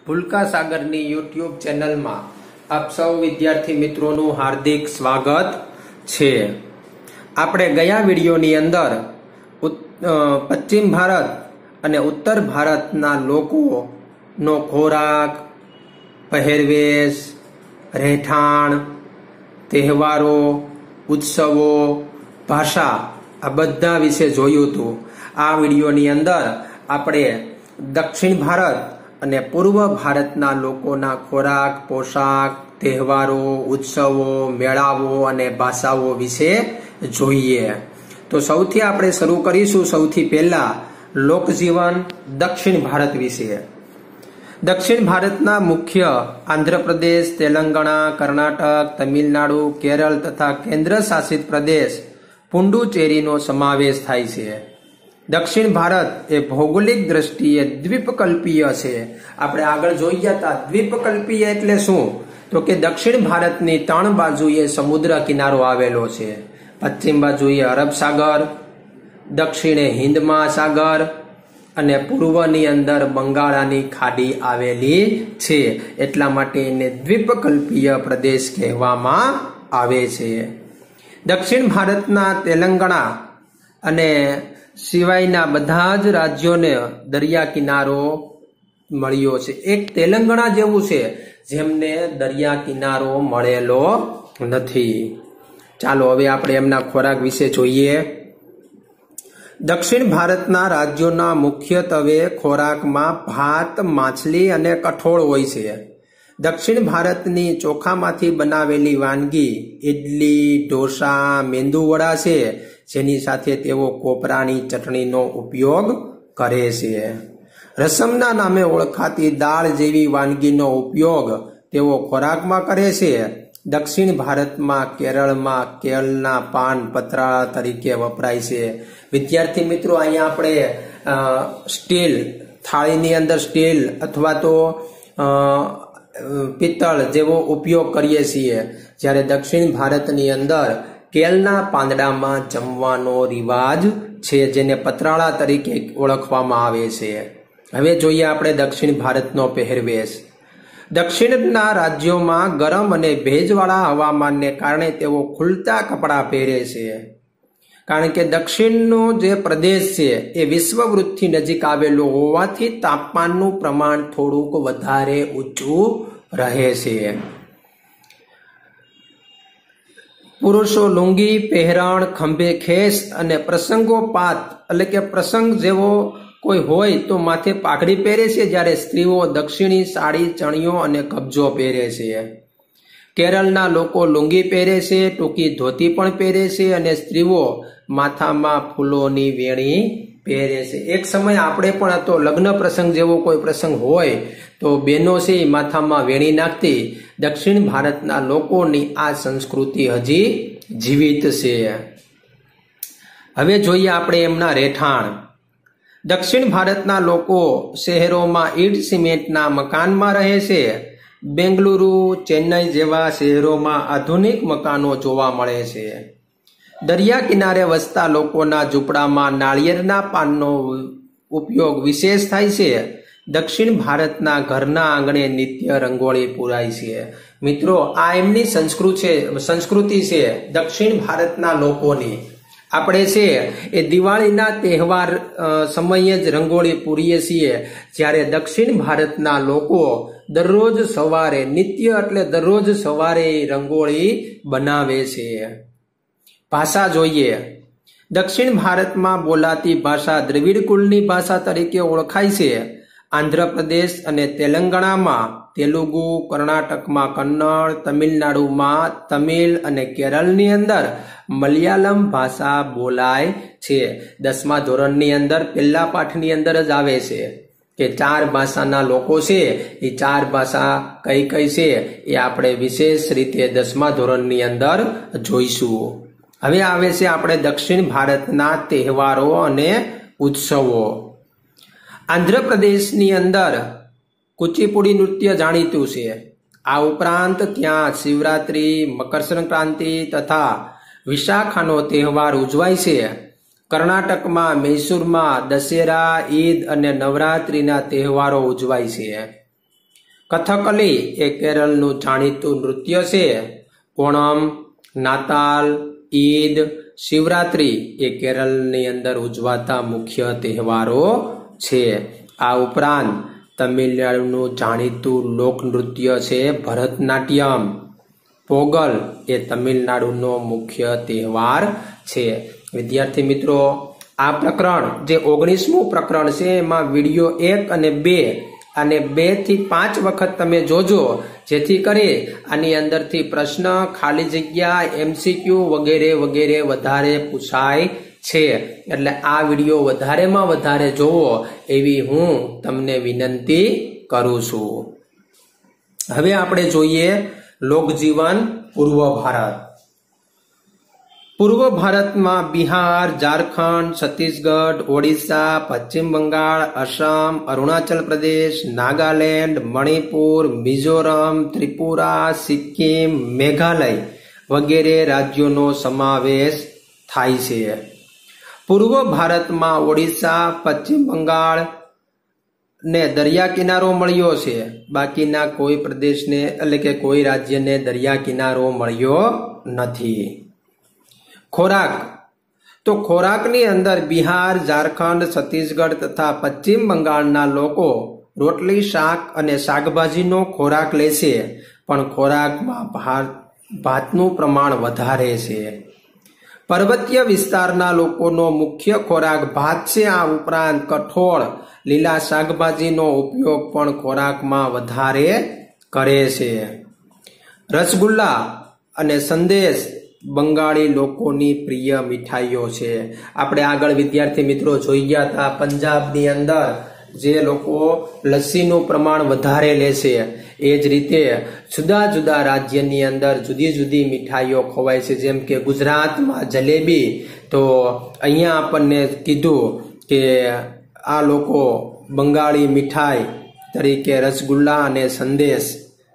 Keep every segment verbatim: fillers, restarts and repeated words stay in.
ભૂલકા સાગરની YouTube ચેનલમાં આપ સૌ વિદ્યાર્થી મિત્રોનું હાર્દિક સ્વાગત છે। આપણે ગયા વિડીયોની અંદર પશ્ચિમ ભારત અને ઉત્તર ભારતના લોકોનો ખોરાક, પહેરવેશ, રહેઠાણ, તહેવારો, ઉત્સવો, ભાષા આ બધા વિશે જોયું હતું। આ વિડીયોની અંદર આપણે દક્ષિણ ભારત અને પૂર્વ ભારતના લોકોના ખોરાક, પોશાક, તહેવારો, ઉત્સવો, મેળાઓ અને ભાષાઓ વિશે જોઈએ। તો સૌથી આપણે શરૂ કરીશું સૌથી પહેલા લોકજીવન દક્ષિણ ભારત વિશે। દક્ષિણ ભારતના મુખ્ય આંધ્રપ્રદેશ, તેલંગાણા, કર્ણાટક, તમિલનાડુ, કેરળ તથા કેન્દ્ર શાસિત પ્રદેશ પુડુચેરીનો સમાવેશ થાય છે। દક્ષિણ ભારત એ ભૌગોલિક દ્રષ્ટિએ દ્વીપકલ્પીય છે। આપણે આગળ જોઈ ગયા હતા દ્વીપકલ્પીય એટલે શું, તો કે દક્ષિણ ભારતની ત્રણ બાજુએ સમુદ્ર કિનારો આવેલો છે। પશ્ચિમ બાજુએ અરબ સાગર, દક્ષિણે હિન્દ મહાસાગર અને પૂર્વની અંદર બંગાળાની ખાડી આવેલી છે, એટલા માટે એને દ્વીપકલ્પીય પ્રદેશ કહેવામાં આવે છે। દક્ષિણ ભારતના તેલંગાણા અને સિવાયના બધા જ રાજ્યોને દરિયા કિનારો મળ્યો છે। એક તેલંગાણા જેવું છે જેમને દરિયા કિનારો મળેલો નથી। ચાલો હવે આપણે એમના ખોરાક વિશે જોઈએ। દક્ષિણ ભારતના રાજ્યોના મુખ્યત્વે ખોરાકમાં ભાત, માછલી અને કઠોળ હોય છે। દક્ષિણ ભારતની ચોખામાંથી બનાવેલી વાનગી ઇડલી, ઢોસા, મેંદુવડા છે, જેની સાથે તેઓ કોપરાની ચટણીનો ઉપયોગ કરે છે। રસમના નામે ઓળખાતી દાળ જેવી વાનગીનો ઉપયોગ તેઓ ખોરાકમાં કરે છે। દક્ષિણ ભારતમાં કેરળમાં કેળના પાન પતરાળા તરીકે વપરાય છે। વિદ્યાર્થી મિત્રો, અહીંયા આપણે સ્ટીલ થાળીની અંદર સ્ટીલ અથવા તો પિત્તળ જેવો ઉપયોગ કરીએ છીએ, જ્યારે દક્ષિણ ભારતની અંદર કેળના પાંદડામાં જમવાનો રિવાજ છે, જેને પતરાળા તરીકે ઓળખવામાં આવે છે। હવે જોઈએ આપણે દક્ષિણ ભારતનો પહેરવેશ। દક્ષિણના રાજ્યોમાં ગરમ અને ભેજવાળા હવામાનને કારણે તેઓ ખુલતા કપડાં પહેરે છે, કારણ કે દક્ષિણનો જે પ્રદેશ છે એ વિષુવવૃત્તથી નજીક આવેલો હોવાથી તાપમાનનું પ્રમાણ થોડુંક વધારે ઊંચું રહે છે। પુરુષો લુંગી, પહેરણ, ખંભે ખેસ અને પ્રસંગોપાત એટલે કે પ્રસંગ જેવો કોઈ હોય તો માથે પાઘડી પહેરે છે, જ્યારે સ્ત્રીઓ દક્ષિણી સાડી, ચણિયો અને કબજો પહેરે છે। કેરળના લોકો લુંગી પહેરે છે, ટૂંકી ધોતી પણ પહેરે છે અને સ્ત્રીઓ માથામાં ફૂલોની વેણી પહેરે છે। એક સમય આપણે પણ તો લગ્ન પ્રસંગ જેવો કોઈ પ્રસંગ હોય તો બહેનો છે માથામાં વેણી નાખતી। દક્ષિણ ભારતના લોકોની આ સંસ્કૃતિ હજી જીવિત છે। હવે જોઈએ આપણે એમના રહેઠાણ। દક્ષિણ ભારતના લોકો શહેરોમાં ઈંટ સિમેન્ટના મકાનમાં રહે છે। બેંગલુરુ, ચેન્નઈ જેવા શહેરોમાં આધુનિક મકાનો જોવા મળે છે। દરિયા કિનારે વસતા લોકોના ઝૂંપડામાં નાળિયેરના પાનનો ઉપયોગ વિશેષ થાય છે। દક્ષિણ ભારતના ઘરના આંગણે નિત્ય રંગોળી પૂરાય છે। મિત્રો, આ એમની સંસ્કૃતિ છે સંસ્કૃતિ છે દક્ષિણ ભારતના લોકોની। આપણે છે એ દિવાળીના તહેવાર સમયે જ રંગોળી પૂરીએ છીએ, જ્યારે દક્ષિણ ભારતના લોકો દરરોજ સવારે નિત્ય એટલે દરરોજ સવારે રંગોળી બનાવે છે। ભાષા જોઈએ। દક્ષિણ ભારતમાં બોલાતી ભાષા દ્રવિડ કુળની ભાષા તરીકે ઓળખાય છે। આંધ્રપ્રદેશ અને તેલંગાણામાં તેલુગુ, કર્ણાટકમાં કન્નડ, તમિલનાડુમાં તમિલ અને કેરળની અંદર મલયાલમ ભાષા બોલાય છે। દસમા ધોરણની અંદર પહેલા પાઠની અંદર જ આવે છે કે ચાર ભાષાના લોકો છે, એ ચાર ભાષા કઈ કઈ છે એ આપણે વિશેષ રીતે દસમા ધોરણની અંદર જોઈશું। હવે આવે છે આપણે દક્ષિણ ભારતના તહેવારો અને ઉત્સવો। આંધ્રપ્રદેશની અંદર કુચીપુડી નૃત્ય જાણીતું છે। આ ઉપરાંત ત્યાં શિવરાત્રી, મકર સંક્રાંતિ તથા વિશાખાનો તહેવાર ઉજવાય છે। કર્ણાટકમાં મૈસૂરમાં દશેરા, ઈદ અને નવરાત્રીના તહેવારો ઉજવાય છે। કથકલી એ કેરળનું જાણીતું નૃત્ય છે. ઓણમ, નાતાલ, ઈદ, શિવરાત્રી એ કેરળની અંદર ઉજવાતા મુખ્ય તહેવારો છે. આ ઉપરાંત તમિલનાડુનું જાણીતું લોકનૃત્ય છે ભરતનાટ્યમ. પોગલ એ તમિલનાડુનો મુખ્ય તહેવાર છે. વિદ્યાર્થી મિત્રો, આ પ્રકરણ જે ઓગણીસમું પ્રકરણ છે એમાં વિડીયો એક અને બે અને બે થી પાંચ વખત તમે જોજો, જેથી કરી આની અંદરથી પ્રશ્ન, ખાલી જગ્યા, એમસીક્યુ વગેરે વગેરે વધારે પૂછાય છે. એટલે આ વિડીયો વધારેમાં વધારે જોવો એવી હું તમને વિનંતી કરું છું. હવે આપણે જોઈએ લોકજીવન પૂર્વ ભારત. પૂર્વ ભારતમાં બિહાર, ઝારખંડ, છત્તીસગઢ, ઓડિશા, પશ્ચિમ બંગાળ, અસમ, અરુણાચલ પ્રદેશ, નાગાલેન્ડ, મણિપુર, મિઝોરમ, ત્રિપુરા, સિક્કિમ, મેઘાલય વગેરે રાજ્યોનો સમાવેશ થાય છે. પૂર્વ ભારતમાં ઓડિશા, પશ્ચિમ બંગાળ ને દરિયા કિનારો મળ્યો છે. બાકીના કોઈ પ્રદેશને એટલે કે કોઈ રાજ્યને દરિયા કિનારો મળ્યો નથી. ખોરાક તો ખોરાકની અંદર બિહાર, ઝારખંડ, છત્તીસગઢ તથા પશ્ચિમ બંગાળના લોકો રોટલી, શાક અને શાકભાજીનો ખોરાક લે છે, પણ ખોરાકમાં ભાત ભાતનું પ્રમાણ વધારે છે. પર્વતીય વિસ્તારના લોકોનો મુખ્ય ખોરાક ભાત છે. આ ઉપરાંત કઠોળ, લીલા શાકભાજીનો ઉપયોગ પણ ખોરાકમાં વધારે કરે છે. રસગુલ્લા અને સંદેશ બંગાળી લોકોની પ્રિય મીઠાઈઓ છે. આપણે આગળ વિદ્યાર્થી મિત્રો જોઈ ગયા હતા પંજાબની અંદર જે લોકો લસ્સીનું પ્રમાણ વધારે લે છે, એ જ રીતે જુદા જુદા રાજ્યની અંદર જુદી જુદી મીઠાઈઓ ખવાય છે. જેમ કે ગુજરાતમાં જલેબી, તો અહીંયા આપણને કીધું કે આ લોકો બંગાળી મીઠાઈ તરીકે રસગુલ્લા અને સંદેશ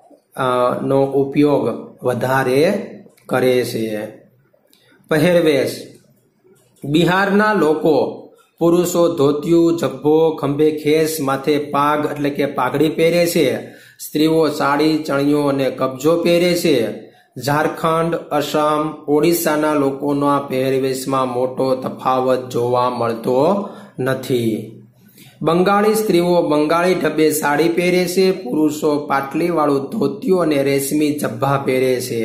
નો ઉપયોગ વધારે કરે છે. પહેરવેશ. બિહારના લોકો પુરુષો ધોતિયું, જબ્બો, ખંભે ખેસ, માથે પાગ એટલે કે પાઘડી પહેરે છે. સ્ત્રીઓ સાડી, ચણિયો અને કબજો પહેરે છે. ઝારખંડ, અસમ, ઓડિશાના લોકોના પહેરવેશમાં મોટો તફાવત જોવા મળતો નથી. બંગાળી સ્ત્રીઓ બંગાળી ઢબે સાડી પહેરે છે. પુરુષો પાટલી વાળું ધોતિયું અને રેશમી જબ્બા પહેરે છે.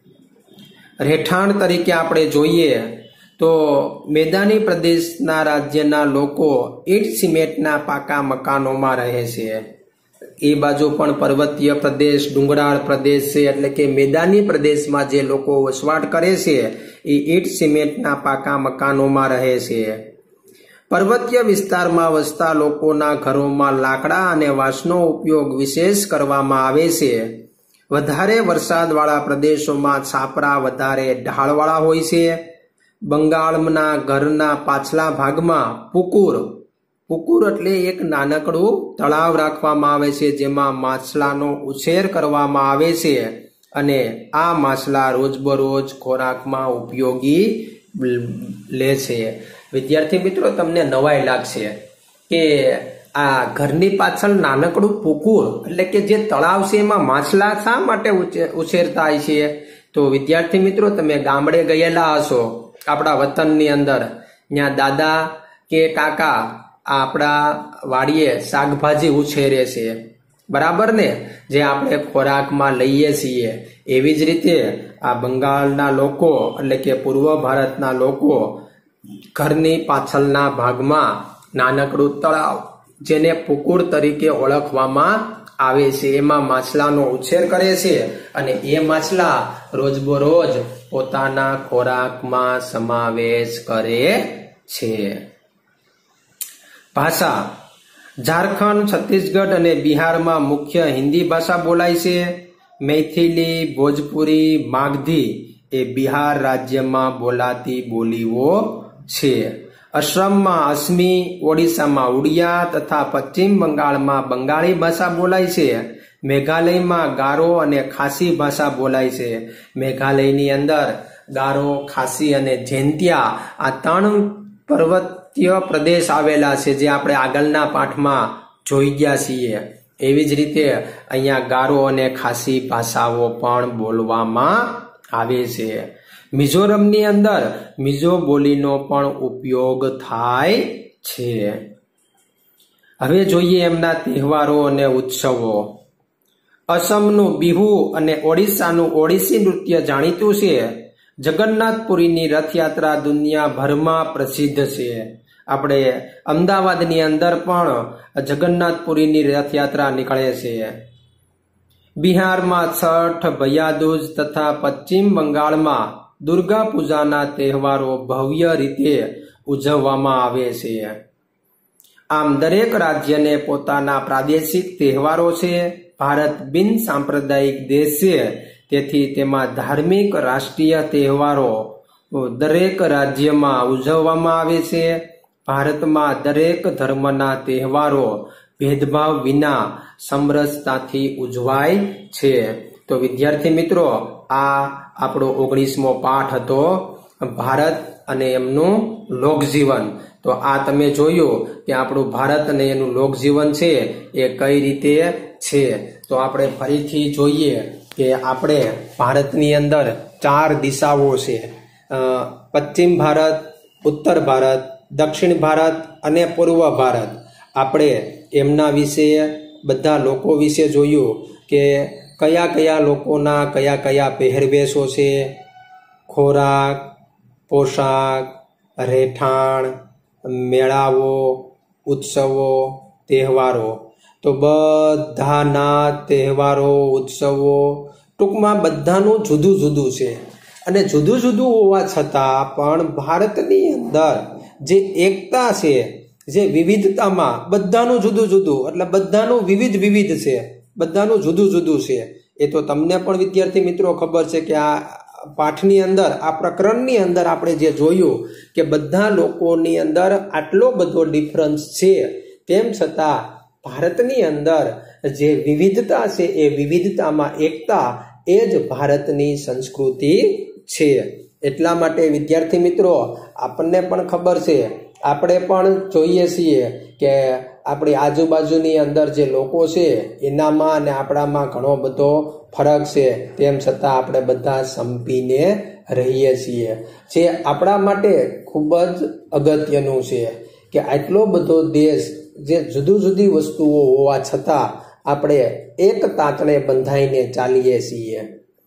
રહેઠાણ તરીકે આપણે જોઈએ તો મેદાની પ્રદેશના રાજ્યના લોકો ઈંટ સિમેન્ટના પાકા મકાનોમાં રહે છે. એ બાજુ પણ પર્વતીય પ્રદેશ, ડુંગરાળ પ્રદેશ છે, એટલે કે મેદાની પ્રદેશમાં જે લોકો વસવાટ કરે છે એ ઈંટ સિમેન્ટના પાકા મકાનોમાં રહે છે. પર્વતીય વિસ્તારમાં વસતા લોકોના ઘરોમાં લાકડા અને વાંસનો ઉપયોગ વિશેષ કરવામાં આવે છે. વધારે વરસાદવાળા પ્રદેશોમાં છાપરા વધારે ઢાળવાળા હોય છે. બંગાળના ઘરના પાછલા ભાગમાં પુકુર પુકુર એટલે એક નાનકડું તળાવ રાખવામાં આવે છે, જેમાં માછલાનો ઉછેર કરવામાં આવે છે અને આ માછલા રોજબરોજ ખોરાકમાં ઉપયોગી લે છે. વિદ્યાર્થી મિત્રો, તમને નવાઈ લાગશે કે આ ઘરની પાછળ નાનકડું પુકુર એટલે કે જે તળાવ છે એમાં માછલા શા માટે ઉછેર થાય છે? તો વિદ્યાર્થી મિત્રો, તમે ગામડે ગયેલા હશો આપણા વતનની અંદર, ત્યાં દાદા કે કાકા આપણા વાડીએ શાકભાજી ઉછેરે છે, બરાબર ને, જે આપણે ખોરાકમાં લઈએ છીએ. એવી જ રીતે આ બંગાળના લોકો એટલે કે પૂર્વ ભારતના લોકો ઘરની પાછળના ભાગમાં નાનકડું તળાવ, જેને પુકુર તરીકે ઓળખવામાં આવે છે, એમાં માછલાનો ઉછેર કરે છે અને એ માછલા રોજબરોજ પોતાના ખોરાકમાં સમાવેશ કરે છે. ભાષા. ઝારખંડ, છત્તીસગઢ અને બિહારમાં મુખ્ય હિન્દી ભાષા બોલાય છે. મૈથિલી, ભોજપુરી, માગધી એ બિહાર રાજ્યમાં બોલાતી બોલીઓ છે. અસમમાં અસમી, ઓડિશામાં ઉડિયા તથા પશ્ચિમ બંગાળમાં બંગાળી ભાષા બોલાય છે. મેઘાલયમાં ગારો અને ખાસી ભાષા બોલાય છે. મેઘાલયની અંદર ગારો, ખાસી અને જૈંતિયા આ ત્રણ પર્વતીય પ્રદેશ આવેલા છે, જે આપણે આગળના પાઠમાં જોઈ ગયા છીએ. એવી જ રીતે અહીંયા ગારો અને ખાસી ભાષાઓ પણ બોલવામાં આવે છે. મિઝોરમની અંદર મિઝો બોલીનો પણ ઉપયોગ થાય છે. હવે જોઈએ એમના તહેવારો અને ઉત્સવો. અસમનું બિહુ અને ઓડિશાનું ઓડિસી નૃત્ય જાણીતું છે. જગન્નાથપુરીની રથયાત્રા દુનિયાભરમાં પ્રસિદ્ધ છે. આપણે અમદાવાદની અંદર પણ જગન્નાથપુરીની રથયાત્રા નીકળે છે. બિહારમાં છઠ, ભૈયાદૂજ તથા પશ્ચિમ બંગાળમાં દુર્ગા પૂજાના તહેવારો ભવ્ય રીતે ઉજવવામાં આવે છે. આમ દરેક રાજ્યને પોતાના પ્રાદેશિક તહેવારો છે. ભારત બિન સાંપ્રદાયિક દેશ છે, તેથી તેમાં ધાર્મિક રાષ્ટ્રીય તહેવારો દરેક રાજ્યમાં ઉજવવામાં આવે છે. ભારતમાં દરેક ધર્મના તહેવારો ભેદભાવ વિના સમરસતાથી ઉજવાય છે. તો વિદ્યાર્થી મિત્રો, આ આપણો ઓગણીસમો પાઠ હતો, ભારત અને એમનું લોકજીવન. તો આ તમે જોયું કે આપણું ભારત અને એનું લોકજીવન છે એ કઈ રીતે છે. તો આપણે ફરીથી જોઈએ કે આપણે ભારતની અંદર ચાર દિશાઓ છે. પશ્ચિમ ભારત, ઉત્તર ભારત, દક્ષિણ ભારત અને પૂર્વ ભારત. આપણે એમના વિશે, બધા લોકો વિશે જોયું કે કયા કયા લોકોના કયા કયા પહેરવેશો છે, ખોરાક, પોશાક, રહેઠાણ, મેળાઓ, ઉત્સવો, તહેવારો. તો બધાના તહેવારો, ઉત્સવો ટૂંકમાં બધાનું જુદું જુદું છે. અને જુદું જુદું હોવા છતાં પણ ભારતની અંદર જે એકતા છે, જે વિવિધતામાં બધાનું જુદું જુદું, એટલે બધાનું વિવિધ વિવિધ છે, બધાનું જુદું જુદું છે. એ તો તમને પણ વિદ્યાર્થી મિત્રો ખબર છે કે આ પાઠની અંદર, આ પ્રકરણની અંદર આપણે જે જોયું કે બધા લોકોની અંદર આટલો બધો ડિફરન્સ છે, તેમ છતાં ભારતની અંદર જે વિવિધતા છે એ વિવિધતામાં એકતા, એ જ ભારતની સંસ્કૃતિ છે. એટલા માટે વિદ્યાર્થી મિત્રો, આપણને પણ ખબર છે, આપણે પણ જોઈએ છીએ કે આપણી આજુબાજુની અંદર જે લોકો છે એનામાં અને આપણામાં ઘણો બધો ફરક છે. તેમ છતાં આપણે બધા સંપીને રહીએ છીએ, જે આપણા માટે ખૂબ જ અગત્યનું છે કે આટલો બધો દેશ, જે જુદી જુદી વસ્તુઓ હોવા છતાં આપણે એક તાતણે બંધાઈને ચાલીએ છીએ.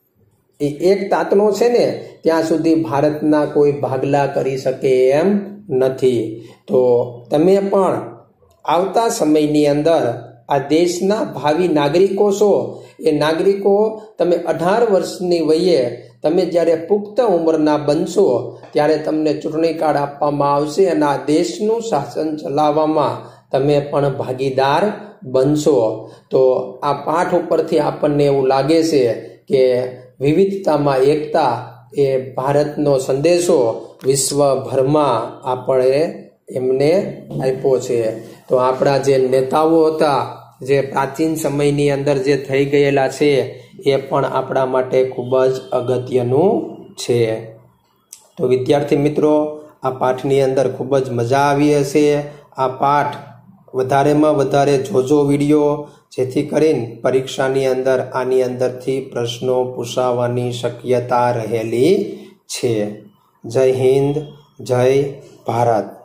એ એક તાતણો છે ને, ત્યાં સુધી ભારતના કોઈ ભાગલા કરી શકે એમ નથી. તો તમે પણ આવતા સમયની અંદર આ દેશના ભાવિ નાગરિકો છો. એ નાગરિકો તમે અઢાર વર્ષની વયે તમે જ્યારે પુખ્ત ઉંમરના બનશો ત્યારે તમને ચૂંટણી કાર્ડ આપવામાં આવશે અને આ દેશનું શાસન ચલાવવામાં તમે પણ ભાગીદાર બનશો. તો આ પાઠ ઉપરથી આપણને એવું લાગે છે કે વિવિધતામાં એકતા એ ભારતનો સંદેશો વિશ્વભરમાં આપણે એમને આપ્યો છે. તો આપણા જે નેતાઓ હતા, જે પ્રાચીન સમયની અંદર જે થઈ ગયેલા છે, એ પણ આપણા માટે ખૂબ જ અગત્યનું છે. તો વિદ્યાર્થી મિત્રો, આ પાઠની અંદર ખૂબ જ મજા આવી હશે. આ પાઠ વધારેમાં વધારે જોજો વિડીયો, જેથી કરીને પરીક્ષાની અંદર આની અંદરથી પ્રશ્નો પૂછાવાની શક્યતા રહેલી છે. જય હિન્દ, જય ભારત.